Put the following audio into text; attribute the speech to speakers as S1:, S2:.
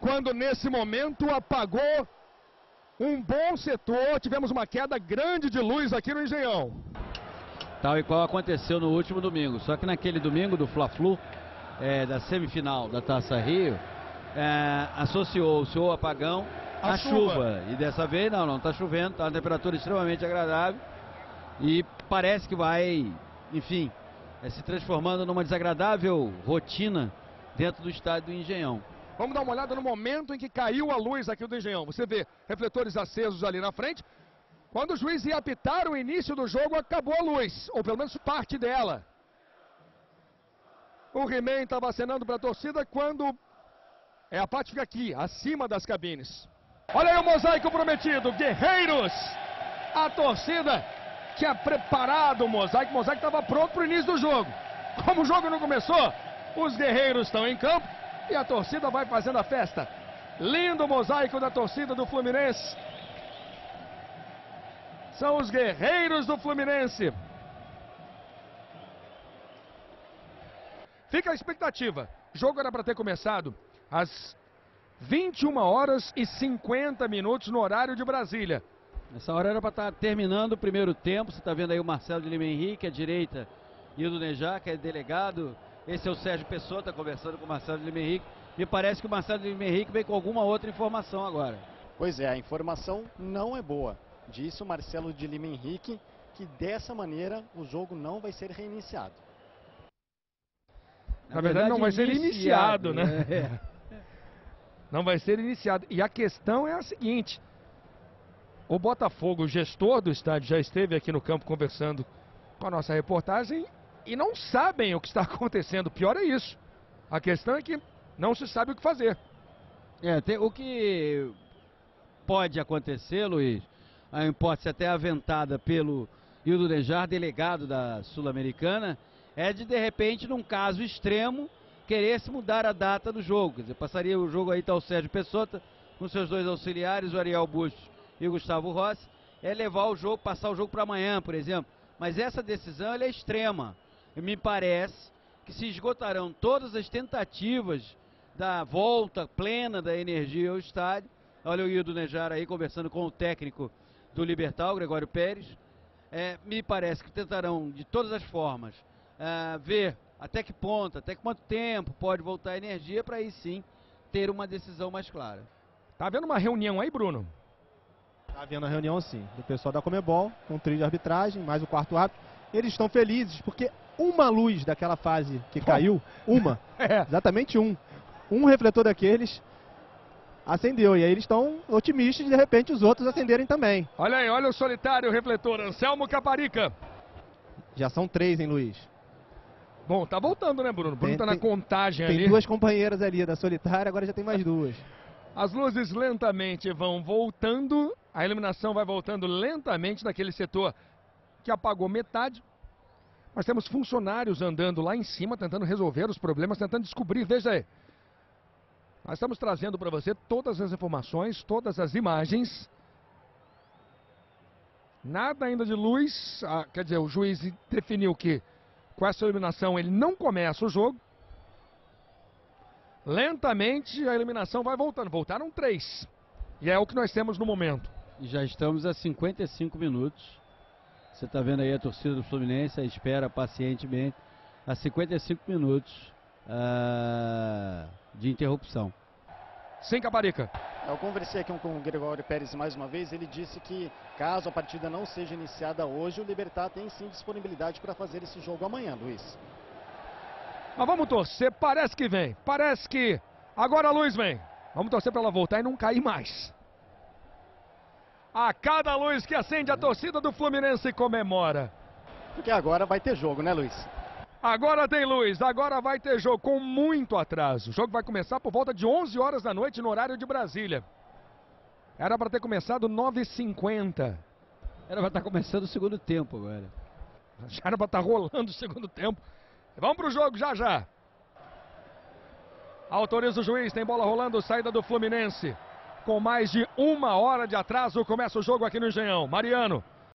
S1: quando nesse momento apagou um bom setor, tivemos uma queda grande de luz aqui no Engenhão.
S2: Tal e qual aconteceu no último domingo, só que naquele domingo do Fla-Flu, da semifinal da Taça Rio, associou-se o apagão à chuva. E dessa vez não está chovendo, está uma temperatura extremamente agradável e parece que vai, enfim, se transformando numa desagradável rotina dentro do estádio do Engenhão.
S1: Vamos dar uma olhada no momento em que caiu a luz aqui do Engenhão. Você vê refletores acesos ali na frente. Quando o juiz ia apitar o início do jogo, acabou a luz, ou pelo menos parte dela. O He-Man estava acenando para a torcida quando a parte fica aqui, acima das cabines. Olha aí o mosaico prometido, guerreiros! A torcida tinha preparado o mosaico estava pronto para o início do jogo. Como o jogo não começou, os guerreiros estão em campo e a torcida vai fazendo a festa. Lindo mosaico da torcida do Fluminense. São os guerreiros do Fluminense. Fica a expectativa. O jogo era para ter começado às 21h50 no horário de Brasília.
S2: Nessa hora era para estar terminando o primeiro tempo. Você está vendo aí o Marcelo de Lima Henrique, à direita, e o Nejar, que é delegado. Esse é o Sérgio Pessoa, está conversando com o Marcelo de Lima Henrique. Me parece que o Marcelo de Lima Henrique vem com alguma outra informação agora.
S3: Pois é, a informação não é boa. Disse o Marcelo de Lima Henrique que dessa maneira o jogo não vai ser reiniciado.
S1: Na verdade não vai ser iniciado, né? Não vai ser iniciado. E a questão é a seguinte. O Botafogo, o gestor do estádio, já esteve aqui no campo conversando com a nossa reportagem e não sabem o que está acontecendo. O pior é isso. A questão é que não se sabe o que fazer.
S2: O que pode acontecer, Luiz, a hipótese até aventada pelo Hildo Nejar, delegado da Sul-Americana, é de repente, num caso extremo, querer-se mudar a data do jogo. Quer dizer, passaria o jogo aí, tá o Sérgio Pessoa, com seus dois auxiliares, o Ariel Bustos e o Gustavo Rossi, levar o jogo, passar o jogo para amanhã, por exemplo. Mas essa decisão ela é extrema. E me parece que se esgotarão todas as tentativas da volta plena da energia ao estádio. Olha o Hildo Nejar aí conversando com o técnico do Libertad, o Gregório Pérez. Me parece que tentarão de todas as formas ver até que ponto, até quanto tempo pode voltar a energia para aí sim ter uma decisão mais clara.
S1: Tá havendo uma reunião aí, Bruno?
S4: Tá havendo a reunião sim, do pessoal da Conmebol, com o trio de arbitragem, mais o quarto árbitro. Eles estão felizes porque uma luz daquela fase que caiu, exatamente um refletor daqueles acendeu. E aí eles estão otimistas de repente os outros acenderem também.
S1: Olha aí, olha o solitário refletor, Anselmo Caparica.
S4: Já são 3, hein, Luiz?
S1: Bom, tá voltando, né, Bruno? Bruno tá na contagem ali.
S4: Tem 2 companheiras ali da solitária, agora já tem mais 2.
S1: As luzes lentamente vão voltando, a iluminação vai voltando lentamente naquele setor que apagou metade. Nós temos funcionários andando lá em cima, tentando resolver os problemas, tentando descobrir, veja aí. Nós estamos trazendo para você todas as informações, todas as imagens. Nada ainda de luz, quer dizer, o juiz definiu que com essa iluminação ele não começa o jogo. Lentamente a iluminação vai voltando, voltaram 3. E é o que nós temos no momento.
S2: E já estamos a 55 minutos. Você está vendo aí a torcida do Fluminense, espera pacientemente a 55 minutos de interrupção.
S1: Sem Caparica.
S3: Eu conversei aqui com o Gregório Pérez mais uma vez, ele disse que caso a partida não seja iniciada hoje, o Libertad tem sim disponibilidade para fazer esse jogo amanhã, Luiz.
S1: Mas vamos torcer, parece que vem, parece que agora a luz vem. Vamos torcer para ela voltar e não cair mais. A cada luz que acende, a torcida do Fluminense comemora.
S3: Porque agora vai ter jogo, né, Luiz?
S1: Agora tem luz, agora vai ter jogo com muito atraso. O jogo vai começar por volta de 11 horas da noite no horário de Brasília. Era para ter começado 9h50.
S2: Era para estar começando o segundo tempo agora.
S1: Já era para estar rolando o segundo tempo. Vamos para o jogo já já. Autoriza o juiz, tem bola rolando, saída do Fluminense. Com mais de 1 hora de atraso, começa o jogo aqui no Engenhão. Mariano